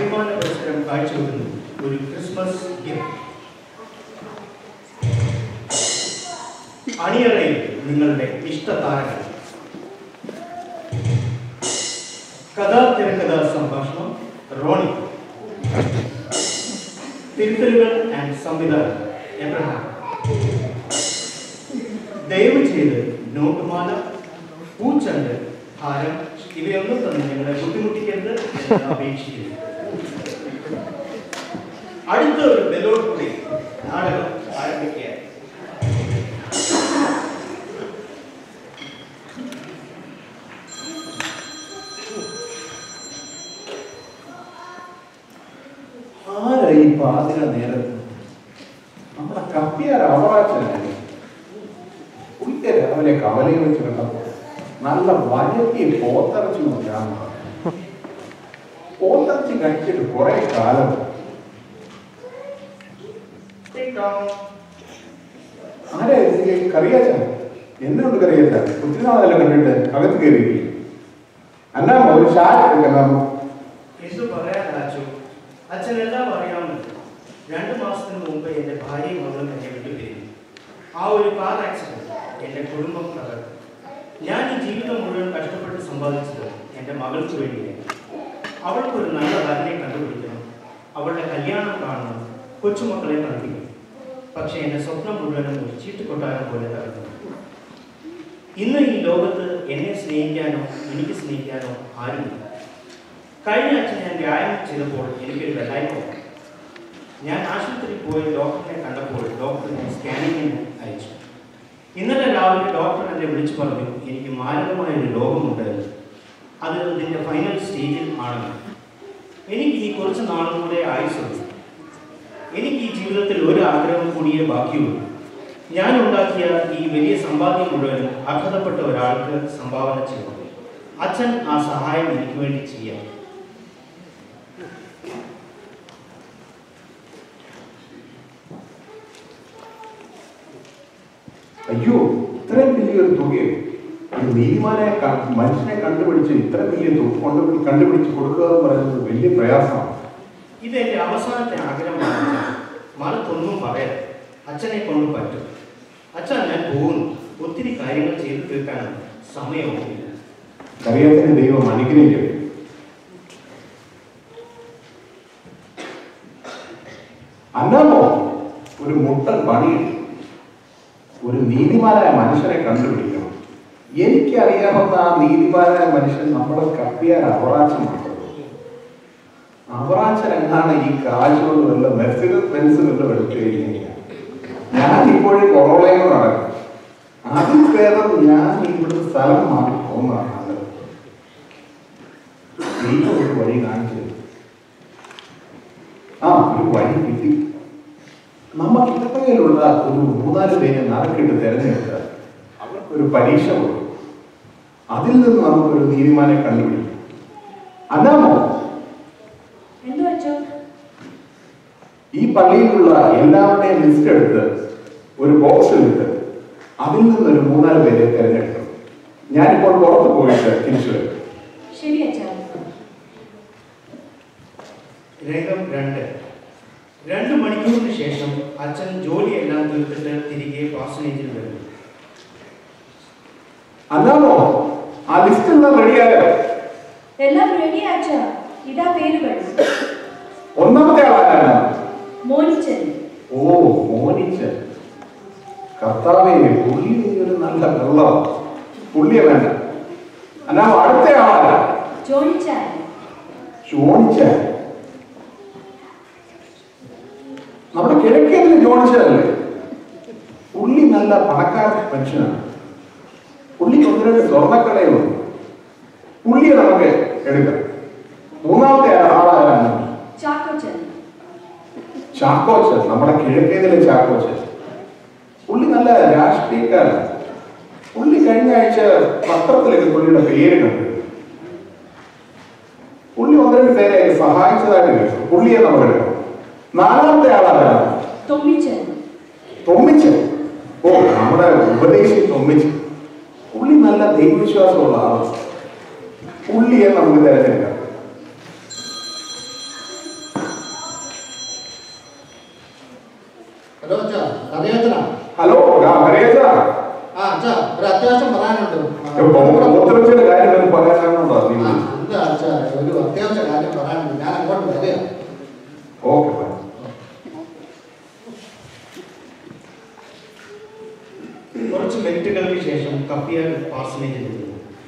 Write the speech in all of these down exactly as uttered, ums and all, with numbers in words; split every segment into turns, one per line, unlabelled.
അഭിമാന പുരസ്കാരം കാഴ്ചവെക്കുന്നു ഒരു ക്രിസ്മസ് ഗിഫ്റ്റ്. അണിയറയിൽ നിങ്ങളുടെ ഇഷ്ടതാരങ്ങൾ. കഥാ തിരക്കഥാ സംഭാഷണം റോണി. തിരുത്തലുകൾ ആൻഡ് സംവിധാനം എബ്രഹാം. ദയവ് ചെയ്ത് നോട്ടുമാല, പൂച്ചണ്ട്, ഹാരം ഇവയൊന്നും തന്നെ നിങ്ങളെ ബുദ്ധിമുട്ടിക്കരുത് എന്ന് അപേക്ഷിക്കുന്നു. അടുത്ത ഒരു ബെലോഡ് കൂടി നാടകം ആരംഭിക്കുക.
ആരായി പാതിര നേരത്ത് നമ്മുടെ കപ്പിയാർ അവറാച്ചനായി ഉയരെ അവനെ കവലയിൽ വെച്ച് കണ്ടപ്പോ നല്ല വലക്കി പോത്തറച്ചു നോക്കാണ്. പോത്തറച്ച് കഴിച്ചിട്ട് കുറെ കാലം ആരാ കറിയാച്ച എന്നോട് കറിയാച്ച ഒത്തിരി നാളെല്ലാം കണ്ടിട്ട് അകത്ത് കയറി എന്നാ ഒരു ഷാറ്റ് എടുക്കണം.
അച്ഛനെല്ലാം അറിയാമല്ലോ. രണ്ടു മാസത്തിന് മുമ്പ് എൻ്റെ ഭാര്യയും മകളും എന്നെ വിട്ടുപിരിഞ്ഞു. ആ ഒരു കാർ ആക്സിഡന്റ് എൻ്റെ കുടുംബം തകർന്നു. ഞാൻ ഈ ജീവിതം മുഴുവൻ കഷ്ടപ്പെട്ട് സമ്പാദിച്ചത് എൻ്റെ മകൾക്ക് വേണ്ടിയാണ്. അവൾക്കൊരു നല്ല വരനെ കണ്ടുപിടിക്കണം, അവളുടെ കല്യാണം കാണണം, കൊച്ചുമക്കളെ കളിപ്പിക്കണം. പക്ഷെ എൻ്റെ സ്വപ്നം മുഴുവനും ഒരു ചീട്ടുകൊട്ടാരം പോലെ തകർന്നു. ഇന്ന് ഈ ലോകത്ത് എന്നെ സ്നേഹിക്കാനോ എനിക്ക് സ്നേഹിക്കാനോ ആരുമില്ല. കഴിഞ്ഞ ആഴ്ച ഞാൻ വ്യായാമം ചെയ്തപ്പോൾ എനിക്കൊരു വെള്ളായ്മ. ഞാൻ ആശുപത്രിയിൽ പോയി ഡോക്ടറിനെ കണ്ടപ്പോൾ ഡോക്ടർ എന്നെ സ്കാനിങ്ങിന് അയച്ചു. ഇന്നലെ രാവിലെ ഡോക്ടർ എന്നെ വിളിച്ചു പറഞ്ഞു എനിക്ക് മാരകമായൊരു രോഗമുണ്ട്, അത് ഇതിൻ്റെ ഫൈനൽ സ്റ്റേജിൽ ആണെന്ന്. എനിക്ക് ഈ കുറച്ച് നാളും കൂടെ ആയുസുണ്ട്. എനിക്ക് ഈ ജീവിതത്തിൽ ഒരു ആഗ്രഹം കൂടിയേ ബാക്കിയുള്ളൂ. ഞാൻ ഉണ്ടാക്കിയ ഈ വലിയ സമ്പാദ്യം മുഴുവനും അർഹതപ്പെട്ട ഒരാൾക്ക് സംഭാവന ചെയ്യണം. അച്ഛൻ ആ സഹായം എനിക്ക് വേണ്ടി ചെയ്യാം.
അയ്യോ, ഇത്രയും വലിയൊരു തുകയോ? ഒരു നീതിമാനെ മനുഷ്യനെ കണ്ടുപിടിച്ച് ഇത്ര വലിയ തുക കൊണ്ട് കണ്ടുപിടിച്ച് കൊടുക്കുക എന്ന് പറയുന്നത് വലിയ പ്രയാസമാണ്.
ഇത് എൻ്റെ അവസാനത്തെ ആഗ്രഹമാണ്. മറത്തൊന്നും പറയാം, അച്ഛനെ കൊണ്ട് പറ്റും. അച്ഛൻ ഞാൻ പോകുന്നു. ഒത്തിരി കാര്യങ്ങൾ ചെയ്തു തീർക്കാനും സമയവുമില്ല.
കറിയത്തിന് ദൈവം അനുഗ്രഹിക്കും. അന്നാമോ ഒരു മുട്ടൻ പണിയുണ്ട്. ഒരു നീതിമാനായ മനുഷ്യനെ കണ്ടുപിടിക്കണം. എനിക്കറിയാവുന്ന ആ നീതിമാനായ മനുഷ്യൻ നമ്മുടെ കപ്പിയാർ അവറാച്ചനാണ്. അവറാച്ചനെങ്ങാണ് ഈ കാശുകൊണ്ട് വല്ല മെർസിഡസ് ബെൻസ് വല്ലതും എടുത്തു കഴിഞ്ഞാൽ ഞാൻ ഇപ്പോഴും കൊറോളയോ നടക്കും. അതിൽ ഭേദം ഞാൻ ഇവിടുത്തെ സ്ഥലം മാറി പോകുന്നതാണ് നല്ലത്. ദൈവം ഒരു വഴി കാണിച്ചു. ആ ഒരു വഴി കിട്ടി. നമുക്ക് ഇടപ്പകയിലുള്ള ഒരു മൂന്നാല് പേരെ നറുക്കിട്ട് തിരഞ്ഞെടുത്ത് അവർക്കൊരു പരീക്ഷ കൊടുക്കും. അതിൽ നിന്ന് നമുക്കൊരു നീതിമാനെ കണ്ടുപിടിക്കും. അന്നാമോ ഈ പള്ളിയിലുള്ള എല്ലാവരുടെയും ലിസ്റ്റ് എടുത്ത് ഒരു ബോക്സിലിട്ട് അതിൽ നിന്നൊരു മൂന്നാല് പേരെ തിരഞ്ഞെടുക്കും. ഞാനിപ്പോൾ പുറത്ത് പോയിട്ട് തിരിച്ചു വരും.
രംഗം രണ്ട്. രണ്ടു മണിക്കൂറിന് ശേഷം അച്ഛൻ ജോലിയെല്ലാം തീർത്തിട്ട് തിരികെ പാസനേജിൽ വരുന്നു.
അല്ലാമോ ആ ലിസ്റ്റ് എല്ലാം റെഡിയായോ?
എല്ലാം റെഡിയാച്ചാ. ഇതാ പേരുകൾ.
ഒന്നാമത്തെ ആളാരാണ്?
മോനിച്ചൻ.
ഓ, മോനിച്ചൻ. കർത്താവേ, പുള്ളി ഒരു നല്ല വെള്ളം. പുള്ളിയെ വേണ്ട. അല്ലാ അടുത്ത ആളാരാ?
ജോണിച്ചാൻ.
ജോണിച്ചാൻ നമ്മുടെ കിഴക്കേതിൽ ജോണിച്ചല്ലേ? പുള്ളി നല്ല പണക്കാരൻ മനുഷ്യനാണ്. പുള്ളിക്ക് ഒന്ന് രണ്ട് സ്വർണ്ണക്കടയുണ്ട്. പുള്ളിയെ നമുക്ക് എടുക്കാം. മൂന്നാമത്തെ ആളാരാണ്?
ചാക്കോച്ചൻ.
ചാക്കോച്ചൻ, നമ്മുടെ കിഴക്കേതിലെ ചാക്കോച്ചൻ. പുള്ളി നല്ല രാഷ്ട്രീയക്കാരൻ. പുള്ളി കഴിഞ്ഞ ആഴ്ച പത്രത്തിലേക്ക് പുള്ളിയുടെ പേര് കണ്ടു. പുള്ളി ഒന്ന് രണ്ട് പേരെ സഹായിച്ചതായിട്ട് കേട്ടു. പുള്ളിയെ നമുക്ക് എടുക്കാം. നാലാമത്തെ ആളാണ്
തൊമ്മിച്ചൻ.
തൊമ്മിച്ചൻ. ഓ, നമ്മുടെ ഉപദേശി തൊമ്മിച്ചൻ. പുള്ളി നല്ല ദൈവവിശ്വാസമുള്ള ആളാണ്. പുള്ളിയെ നമുക്ക് തിരഞ്ഞെടുക്കാം.
ഹലോ അച്ഛാ, കറിയാച്ചനാ?
ഹലോ കറിയാച്ചാ,
ആ അച്ഛാ, ഒരു അത്യാവശ്യം പറയാനുണ്ട്.
മൂത്രച്ചിയുടെ കാര്യം പറയാനുണ്ടോ?
എന്താ അച്ഛാ, ഒരു അത്യാവശ്യ കാര്യം പറയാനുണ്ട്. ഞാൻ അങ്ങോട്ട് വരിക.
ഓക്കെ.
കുറച്ച് മിനിറ്റുകൾക്ക് ശേഷം കപ്പിയാർ പാർസലേജ് ചെയ്തു.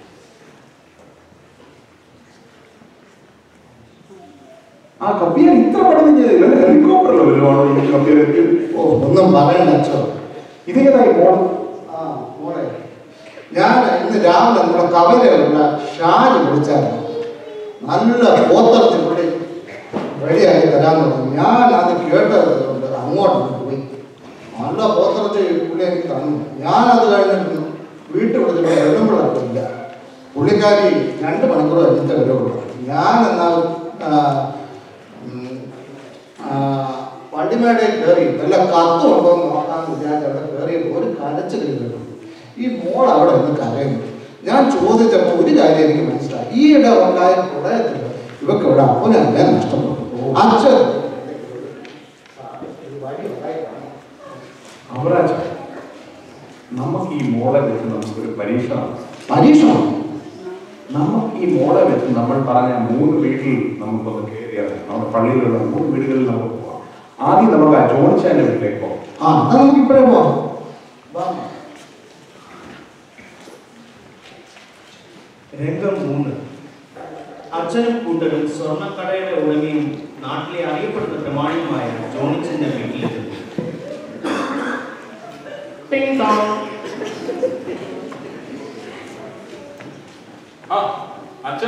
ആ കപ്പിയാർ ഇത്ര പെട്ടെന്ന് ചെയ്തില്ല. ഹെലികോപ്റ്ററിലോ വരുവാണോ ഈ കപ്പിയാർക്ക്?
ഓ ഒന്നും പറയണ്ട അച്ഛോ.
ഇതേതായി മോൾ?
ആ മോളെ, ഞാൻ ഇന്ന് രാവിലെ നമ്മുടെ കവലയുള്ള ഷാജ് വിളിച്ചായിരുന്നു. നല്ല പോത്തറച്ച് പുള്ളി റെഡിയാക്കി തരാമെന്ന് പറഞ്ഞു. ഞാൻ അത് കേട്ടത് കൊണ്ട് അങ്ങോട്ട് പോയി. നല്ല പോത്തറച്ച് പുള്ളി എനിക്ക് തന്നു. ഞാനത് കഴിഞ്ഞിട്ട് വീട്ടിൽ വിളിച്ചിട്ട് എഴുതുമ്പോഴല്ല. പുള്ളിക്കാരി രണ്ട് മണിക്കൂർ കഴിഞ്ഞിട്ട് വരുള്ളൂ. ഞാൻ എന്നാൽ വണ്ടിമേടയിൽ കയറി വല്ല കത്തും ഉണ്ടോ എന്ന് നോക്കാമെന്ന് വിചാരിച്ച് അവിടെ കയറിയിട്ട് ഒരു കരച്ചിൽ കേട്ടു. ഈ മോൾ അവിടെ നിന്ന് കരയുന്നു. ഞാൻ ചോദിച്ചപ്പോൾ ഒരു കാര്യം എനിക്ക് മനസ്സിലായി. ഈയിടെ ഉണ്ടായ പ്രളയത്തിൽ ഇവക്ക് ഇവിടെ അപ്പനല്ലേ നഷ്ടപ്പെട്ടു. അച്ഛൻ
അവരാജ, നമുക്ക് ഈ മോളെ വെച്ച് നമുക്കൊരു പരീക്ഷണം
പരീക്ഷണം
നമുക്ക് ഈ മോളെ വെച്ച് നമ്മൾ പറഞ്ഞ മൂന്ന് വീട്ടിൽ നമുക്കൊന്ന് കയറിയാൽ നമ്മുടെ പള്ളിയിലുള്ള മൂന്ന് വീടുകളിൽ നമുക്ക് പോവാം. ആദ്യം നമുക്ക് ആ ജോണിച്ചാന്റെ വീട്ടിലേക്ക് പോകാം.
ആ അത് നമുക്ക് ഇപ്പോഴേ പോവാം.
രംഗം മൂന്ന്. അച്ഛനും കൂട്ടരും സ്വർണ്ണക്കടയുടെ ഉടമയും നാട്ടിലെ അറിയപ്പെടുന്ന പ്രമാണിയുമായ ജോണിച്ചന്റെ വീട്ടിലെത്തുന്നു.
അച്ഛൻ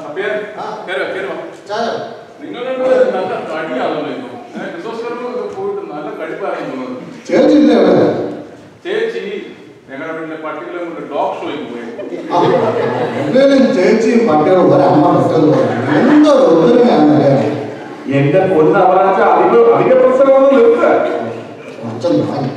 നിങ്ങൾ നല്ല കടിയാണല്ലോ. പോയിട്ട് നല്ല കടിപ്പാണെന്ന് തോന്നുന്നു. ചേച്ചി ഞങ്ങളുടെ വീട്ടിലെ പട്ടികളെ കൊണ്ട് ഡോഗ് ഷോയ്ക്ക് പോയി.
ചേച്ചിയും പട്ടികളും ഒരമ്മ പറ്റത് എന്തോ ഒന്നുമയാണല്ലേ.
എന്റെ പൊന്ന് അവരാച്ച അധിക അധിക പ്രശ്നമൊന്നും നിർത്തുക.
അച്ഛൻ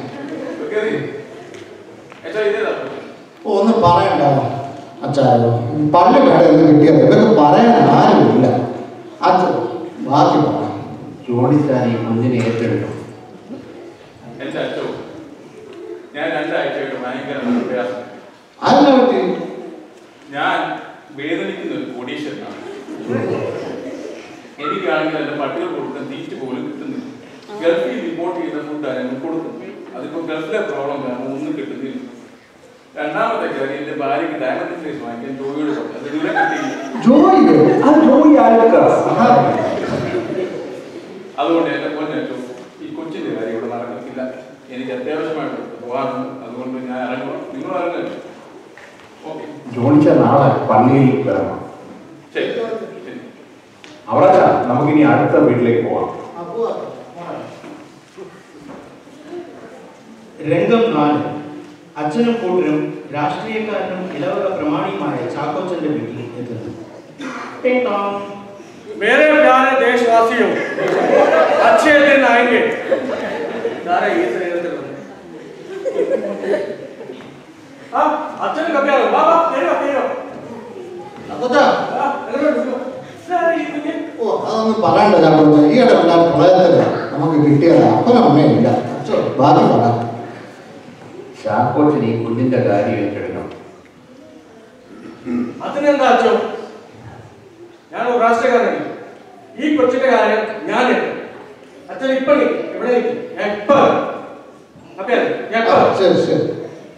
ഇതേതാ
ഓ ഒന്നും പറയണ്ട അച്ഛായോ. പള്ളി കടയിൽ നിന്ന് കിട്ടിയത് ഇവർക്ക് പറയാൻ ആരുമില്ല. അച്ഛൻ ബാക്കി പറയാം.
ജോണിച്ചാൻ ഈ കുഞ്ഞിനെ ഏറ്റെടുക്കും.
എന്റെ അച്ഛോ, ഞാൻ രണ്ടാഴ്ചയായിട്ട് ഭയങ്കര പ്രയാസം.
അതിനെ പറ്റി
ഞാൻ വേദനിക്കുന്ന ഒരു കോടീശ്വരനാണ്. എനിക്കാണെങ്കിൽ എന്റെ പട്ടികൾ കൊടുക്കാൻ തീറ്റ പോലും കിട്ടുന്നില്ല. ഗൾഫിൽ റിപ്പോർട്ട് ചെയ്ത ഫുഡാണ് ഞങ്ങൾ കൊടുക്കുന്നത്. അതിപ്പോ ഗൾഫിലെ പ്രോബ്ലം കാരണം ഒന്നും കിട്ടുന്നില്ല. രണ്ടാമത്തെ കാര്യം എന്റെ ഭാര്യയ്ക്ക് ഡയമണ്ട് ഫേസ് വാങ്ങിക്കാൻ ജോലിയോട് പറഞ്ഞു. അത് ഇവിടെ കിട്ടിയില്ല. അതുകൊണ്ട് എന്റെ പൊന്നേറ്റവും ഈ കൊച്ചിന്റെ കാര്യം ഇവിടെ നടക്കുന്നില്ല. എനിക്ക് അത്യാവശ്യമായിട്ട് പോകാറുണ്ട്. അതുകൊണ്ട് ഞാൻ ഇറങ്ങുക. നിങ്ങൾ ഇറങ്ങുക. ഓക്കെ.
ജോണിച്ച നാളെ പള്ളിയിൽ വരണം.
ശരി.
അവരാച്ച നമുക്കിനി അടുത്ത വീട്ടിലേക്ക് പോവാം.
രംഗം നാല്. അച്ഛനും കൂട്ടരും രാഷ്ട്രീയക്കാരനും ഇലവക പ്രമാണിയുമായ ചാക്കോച്ചന്റെ വീട്ടിൽ എത്തുന്നു.
मेरे प्यारे देशवासियों, अच्छे दिन आएंगे. सारे ये हाँ अच्छा कभी आओ बाबा तेरे तेरे
അപ്പച്ചാ
हाँ अगर
ഓ അതൊന്നും പറയണ്ട ചാക്കോച്ച. ഈയിടെ ഉണ്ടായ പ്രളയത്തില് നമുക്ക് കിട്ടിയത് അപ്പനും അമ്മയില്ല. അച്ഛോ ബാക്കി പറയാം.
ചാക്കോച്ചൻ ഈ കുഞ്ഞിന്റെ കാര്യം ഏറ്റെടുക്കണം.
അതിനെന്താ അച്ഛോ, ഞാൻ ഒരു രാഷ്ട്രീയക്കാരനാണ്. ഈ കൊച്ചിന്റെ കാര്യം ഞാൻ അച്ഛൻ ഇപ്പൊ ഇവിടെ എപ്പ
ശരി ശരി.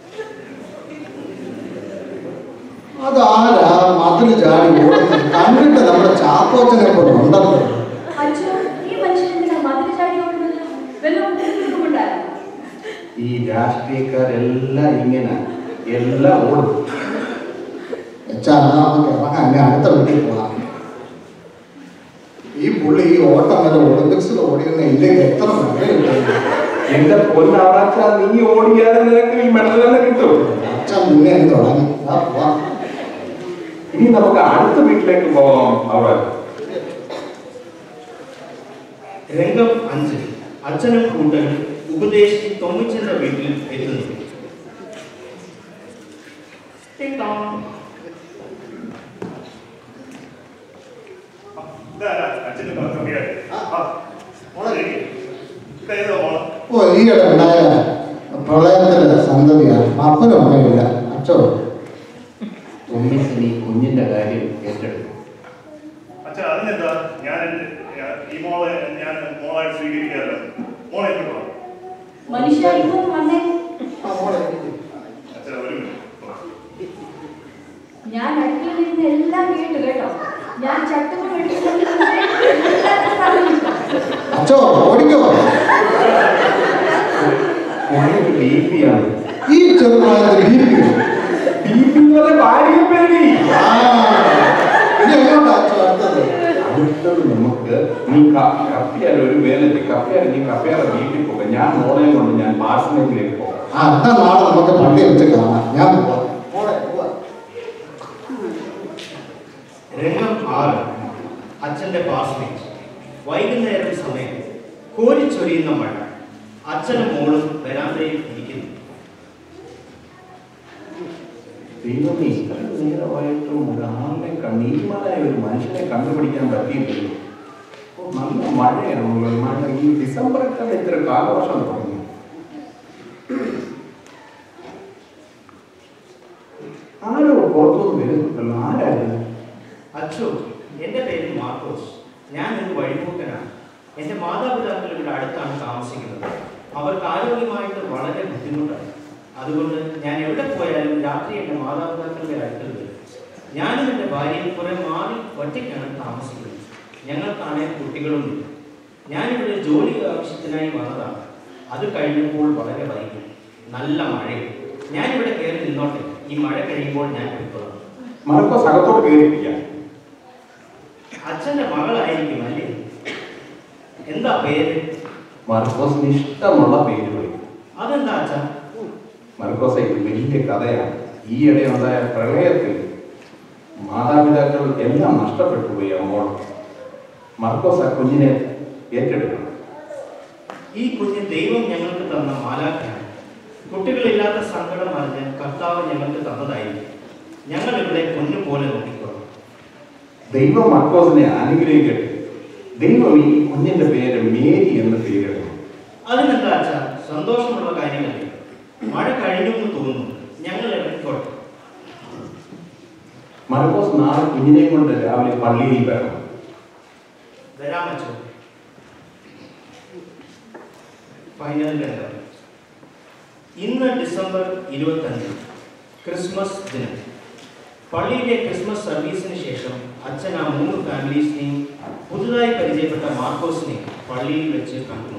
അതാരാ മതിൽ ചാടി ഓടുന്നത്? കണ്ടിട്ട് നമ്മുടെ ചാക്കോച്ചനെ പോലെ ഉണ്ടല്ലോ.
അച്ഛോ, ഈ മനുഷ്യൻ മതിൽ ചാടി ഓടുന്നത് വല്ലതും ഉണ്ടായിരുന്നു.
ഈ രാഷ്ട്രീയക്കാരെല്ലാം ഇങ്ങനെ എല്ലാം ഓടും.
നമുക്ക് ഇറങ്ങാൻ എന്നെ അടുത്ത വീട്ടിൽ പോകാം. ഈ പുള്ളി ഈ ഓട്ടം വരെ ഒളിമ്പിക്സിൽ ഓടിക്കുന്ന ഇല്ലെങ്കിൽ എത്ര മെഡൽ
എന്റെ പൊന്നവറാച്ച, നീ ഓടിയാതെ നിനക്ക് ഈ മെഡൽ തന്നെ കിട്ടും.
അച്ഛൻ മുന്നേ തുടങ്ങി. പോവാം.
ഇനി നമുക്ക് അടുത്ത വീട്ടിലേക്ക് പോകാം. അവറാച്ച
രംഗം അഞ്ച്. അച്ഛനും കൂട്ടരും ഉപദേശി തൊമ്മിച്ചന്റെ വീട്ടിൽ എത്തുന്നു.
മോളെ ഓ ഈയിടെ ഉണ്ടായ പ്രളയത്തിൻ്റെ സന്തതിയാണ്. അപ്പനും അമ്മയില്ല, അച്ഛോ.
ഉമ്മീസിന് ഈ കുഞ്ഞിന്റെ കാര്യം ഏറ്റെടുക്കും.
അച്ഛാ അതിനെന്താ, ഞാൻ ഈ മോളെ ഞാൻ മോളായിട്ട് സ്വീകരിക്കാറില്ല. മോളെ എങ്ങോട്ടോ
മനുഷ്യ ഇങ്ങോട്ട് വന്നേ.
ആ മോളെ
അച്ഛാ ഒരു മിനിറ്റ്.
ഞാൻ അടുക്കളയിൽ നിന്ന് എല്ലാം കേട്ടു കേട്ടോ. ഞാൻ ചട്ടുമ്പോൾ
അച്ഛോ ഓടിക്കോ.
ബി പി ആണ്.
ഈ ചെറുപ്രായത്തിൽ ബി പി
ബി പി ഭാര്യ പേടി.
ഇനി എങ്ങോട്ടാ അച്ഛോ അടുത്തത്?
അടുത്തത് നമുക്ക് നീ കപ്പിയാൽ ഒരു വേലത്തിൽ കപ്പിയാൽ നീ കപ്പിയാൽ വീട്ടിൽ പോകാം. ഞാൻ മോളെയും കൊണ്ട് ഞാൻ പാർസനേജിലേക്ക് പോകാം.
ആ എന്നാ നാളെ നമുക്ക് പള്ളി വെച്ച് കാണാം. ഞാൻ പോവാം. മോളെ പോവാ.
രംഗം ആറ്. അച്ഛന്റെ പാർസനേജ്. വൈകുന്നേരം സമയം. കോരിച്ചൊരിയുന്ന മഴ. അച്ഛനും മോളും വരാന്തയിൽ ഇരിക്കുന്നു.
ദൈവമേ, ഇത്ര നേരമായിട്ടും ഒരാളെ കണ്ണീരുമാനായ ഒരു മനുഷ്യനെ കണ്ടുപിടിക്കാൻ പറ്റിയില്ലല്ലോ. നല്ല മഴയാണ്. മഴ ഈ ഡിസംബറൊക്കെ ഇത്ര കാലവർഷം തുടങ്ങി. ആരോ പുറത്തുനിന്ന് വരുന്നുണ്ടല്ലോ. ആരായിരുന്നു?
അച്ഛോ, എന്റെ പേര് മാർക്കോസ്. ഞാൻ ഒരു വഴിപോക്കനാണ്. എന്റെ മാതാപിതാക്കൾ ഇവിടെ അടുത്താണ് താമസിക്കുന്നത്. അവർക്ക് ആരോഗ്യമായിട്ട് വളരെ ബുദ്ധിമുട്ടാണ്. അതുകൊണ്ട് ഞാൻ എവിടെ പോയാലും രാത്രി എൻ്റെ മാതാപിതാക്കളുടെ അടുക്കൽ വരും. ഞാനും എൻ്റെ ഭാര്യയും കുറെ മാറി ഒറ്റയ്ക്കാണ് താമസിക്കുന്നത്. ഞങ്ങൾക്കാണെങ്കിൽ കുട്ടികളുമില്ല. ഞാനിവിടെ ജോലി ആവശ്യത്തിനായി വന്നതാണ്. അത് കഴിഞ്ഞപ്പോൾ വളരെ വൈകി. നല്ല മഴയും. ഞാനിവിടെ കയറി നിന്നോട്ടെ. ഈ മഴ കഴിയുമ്പോൾ ഞാൻ പോയിക്കൊള്ളാം.
മാർക്കോസ് അകത്തോട്ട് കയറിയിരിക്കാം.
അച്ഛൻ്റെ മകളായിരിക്കും അല്ലേ? എന്താ പേര്?
മാർക്കോസിന് ഇഷ്ടമുള്ള പേര് വിളിക്കും.
അതെന്താ അച്ഛാ?
മാർക്കോസ് ഇത് വലിയ കഥയാണ്. ഈയിടെ ഉണ്ടായ പ്രളയത്തിൽ മാതാപിതാക്കൾ എല്ലാം നഷ്ടപ്പെട്ടു പോയി. അമ്മോൾ മാർക്കോസ് ആ കുഞ്ഞിനെ ഏറ്റെടുക്കണം.
ഈ കുഞ്ഞ് ദൈവം ഞങ്ങൾക്ക് തന്ന മാലാഖയാണ്. കുട്ടികളില്ലാത്ത സങ്കടം അറിഞ്ഞ് കർത്താവ് ഞങ്ങൾക്ക് തന്നതായിരിക്കും. ഞങ്ങൾ ഇവിടെ പൊന്നുപോലെ നോക്കിക്കോളാം.
ദൈവം മാർക്കോസിനെ അനുഗ്രഹിക്കട്ടെ. ദൈവം ഈ കുഞ്ഞിന്റെ പേര് മേരി എന്ന് പേരിടണം.
അതിനെന്താ അച്ഛാ, സന്തോഷമുള്ള കാര്യമല്ലേ? മഴ കഴിഞ്ഞു എന്ന് തോന്നുന്നു. ഞങ്ങൾ ഇറങ്ങിക്കോട്ടെ.
മാർക്കോസ് നാളെ കുഞ്ഞിനെ കൊണ്ട് രാവിലെ പള്ളിയിൽ വരണം.
വരാം അച്ഛോ. ഫൈനൽ രംഗം. ഇന്ന് ഡിസംബർ ഇരുപത്തഞ്ച്, ക്രിസ്മസ് ദിനം. പള്ളിയിലെ ക്രിസ്മസ് സർവീസിന് ശേഷം അച്ഛൻ ആ മൂന്ന് ഫാമിലീസിനെയും പുതുതായി പരിചയപ്പെട്ട മാർക്കോസിനെ പള്ളിയിൽ വെച്ച് കണ്ടു.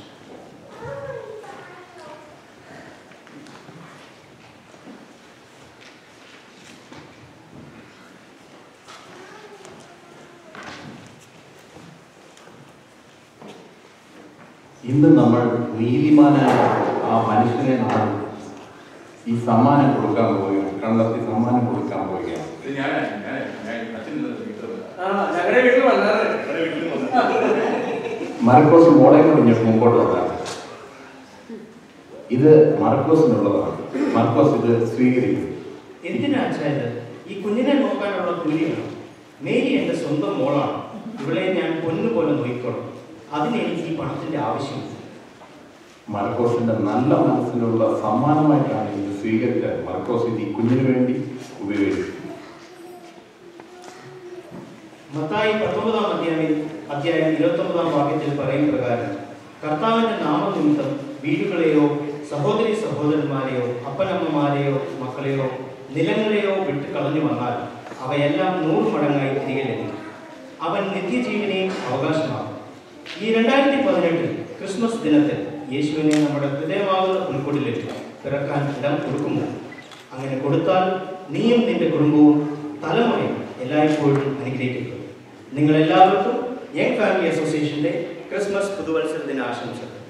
ഇന്ന് നമ്മൾ നീതിമാനായ ആ മനുഷ്യനെ നാം ഈ സമ്മാനം കൊടുക്കാൻ പോവുകയാണ്. കണ്ടെത്തി സമ്മാനം കൊടുക്കാൻ പോവുകയാണ്.
ഇത് ഞാൻ ഞാൻ ഞാൻ അച്ഛൻ
ആ ഞങ്ങളുടെ വീട്ടിൽ വന്നാറ്.
ഞങ്ങളുടെ വീട്ടിൽ വന്നു.
മാർക്കോസ് മോളെ കൊണ്ട് ഇങ്ങോട്ട് മുമ്പോട്ട് വന്നാൽ ഇത് മാർക്കോസിനുള്ളതാണ്. മാർക്കോസ് ഇത് സ്വീകരിക്കും.
എന്തിനാ അച്ഛാ ഇത്? ഈ കുഞ്ഞിനെ നോക്കാനുള്ള കൂലിയാണ്. മേരി എൻ്റെ സ്വന്തം മോളാണ്. ഇവളെ ഞാൻ പൊന്നുപോലെ നോക്കിക്കോളും. അതിന് എനിക്ക് ഈ പണത്തിന്റെ ആവശ്യമില്ല.
മാർക്കോസിന്റെ നല്ല മനസ്സിലുള്ള സമ്മാനമായിട്ടാണ് ഇത് സ്വീകരിച്ചത്. മാർക്കോസ് ഇത് ഈ കുഞ്ഞിന് വേണ്ടി ഉപയോഗിച്ചു.
മത്തായി പത്തൊമ്പതാം അധ്യായം അധ്യായം ഇരുപത്തൊമ്പതാം വാക്യത്തിൽ പറയും പ്രകാരം കർത്താവിന്റെ നാമനിമിത്തം വീടുകളെയോ സഹോദരി സഹോദരന്മാരെയോ അപ്പനമ്മമാരെയോ മക്കളെയോ നിലങ്ങളെയോ വിട്ട് കളഞ്ഞു വന്നാൽ അവയെല്ലാം നൂറ് മടങ്ങായി തിരികെ ലഭിക്കും. അവൻ നിത്യജീവനെയും അവകാശമാകും. ഈ രണ്ടായിരത്തി പതിനെട്ടിൽ ക്രിസ്മസ് ദിനത്തിൽ യേശുവിനെ നമ്മുടെ ഹൃദയമാകുന്ന പുൽക്കൊടിലിൽ പിറക്കാൻ ഇടം കൊടുക്കുമോ? അങ്ങനെ കൊടുത്താൽ നീയും നിന്റെ കുടുംബവും തലമുറയും എല്ലായ്പ്പോഴും അനുഗ്രഹിക്കപ്പെടും. നിങ്ങളെല്ലാവർക്കും യങ് ഫാമിലി അസോസിയേഷന്റെ ക്രിസ്മസ് പുതുവത്സര ദിനാശംസകൾ.